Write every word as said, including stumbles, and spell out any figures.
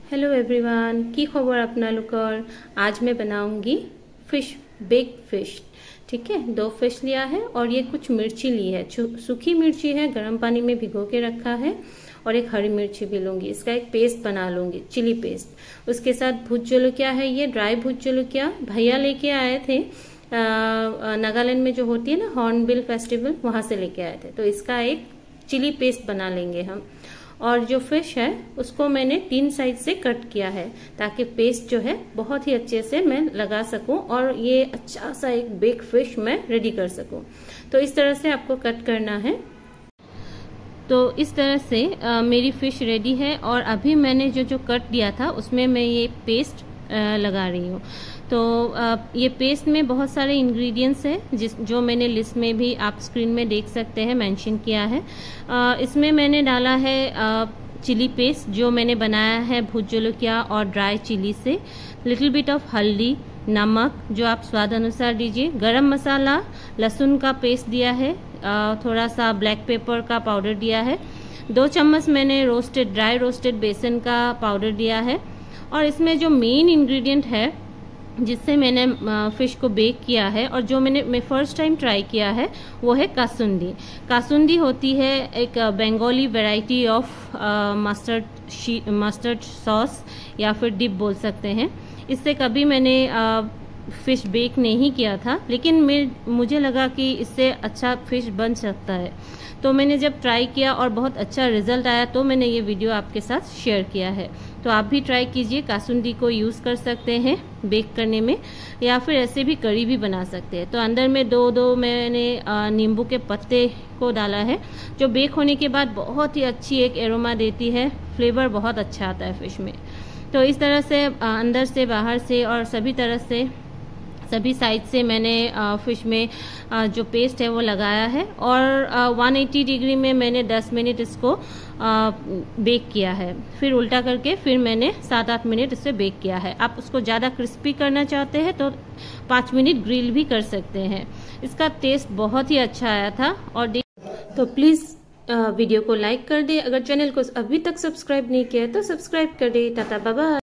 Hello everyone, की खबर आपनालोकर। आज मैं बनाऊंगी फिश बेक फिश। ठीक है, दो फिश लिया है और ये कुछ मिर्ची ली है, सूखी मिर्ची है, गर्म पानी में भिगो के रखा है, और एक हरी मिर्ची भी लूंगी। इसका एक पेस्ट बना लूंगी, चिली पेस्ट। उसके साथ भुज जलुकिया है, ये ड्राई भुज जलुकिया भैया लेके आए थे नागालैंड में, जो होती है ना हॉर्नबिल फेस्टिवल, वहां से लेके आए थे। तो इसका एक चिली पेस्ट बना लेंगे हम। और जो फिश है उसको मैंने तीन साइड से कट किया है, ताकि पेस्ट जो है बहुत ही अच्छे से मैं लगा सकूं और ये अच्छा सा एक बेक फिश मैं रेडी कर सकूं। तो इस तरह से आपको कट करना है। तो इस तरह से आ, मेरी फिश रेडी है। और अभी मैंने जो जो कट दिया था उसमें मैं ये पेस्ट आ, लगा रही हूँ। तो आ, ये पेस्ट में बहुत सारे इंग्रेडिएंट्स हैं, जिस जो मैंने लिस्ट में भी आप स्क्रीन में देख सकते हैं, मेंशन किया है। आ, इसमें मैंने डाला है आ, चिली पेस्ट जो मैंने बनाया है भुज जलुकिया और ड्राई चिली से, लिटिल बिट ऑफ हल्दी, नमक जो आप स्वाद अनुसार दीजिए, गरम मसाला, लहसुन का पेस्ट दिया है, आ, थोड़ा सा ब्लैक पेपर का पाउडर दिया है, दो चम्मच मैंने रोस्टेड ड्राई रोस्टेड बेसन का पाउडर दिया है। और इसमें जो मेन इंग्रेडिएंट है जिससे मैंने फिश को बेक किया है और जो मैंने मैं फर्स्ट टाइम ट्राई किया है, वो है कासुंदी। कासुंदी होती है एक Bengali variety of mustard mustard sauce, या फिर डिप बोल सकते हैं। इससे कभी मैंने आ, फिश बेक नहीं किया था, लेकिन मैं मुझे लगा कि इससे अच्छा फिश बन सकता है। तो मैंने जब ट्राई किया और बहुत अच्छा रिजल्ट आया, तो मैंने ये वीडियो आपके साथ शेयर किया है। तो आप भी ट्राई कीजिए, कासुंदी को यूज़ कर सकते हैं बेक करने में, या फिर ऐसे भी करी भी बना सकते हैं। तो अंदर में दो दो मैंने नींबू के पत्ते को डाला है, जो बेक होने के बाद बहुत ही अच्छी एक एरोमा देती है, फ्लेवर बहुत अच्छा आता है फिश में। तो इस तरह से अंदर से बाहर से और सभी तरह से सभी साइड से मैंने फिश में जो पेस्ट है वो लगाया है। और एक सौ अस्सी डिग्री में मैंने दस मिनट इसको बेक किया है। फिर उल्टा करके फिर मैंने सात आठ मिनट इसे बेक किया है। आप उसको ज़्यादा क्रिस्पी करना चाहते हैं तो पाँच मिनट ग्रिल भी कर सकते हैं। इसका टेस्ट बहुत ही अच्छा आया था। और तो प्लीज़ वीडियो को लाइक कर दे। अगर चैनल को अभी तक सब्सक्राइब नहीं किया है तो सब्सक्राइब कर दे। Tata bye bye.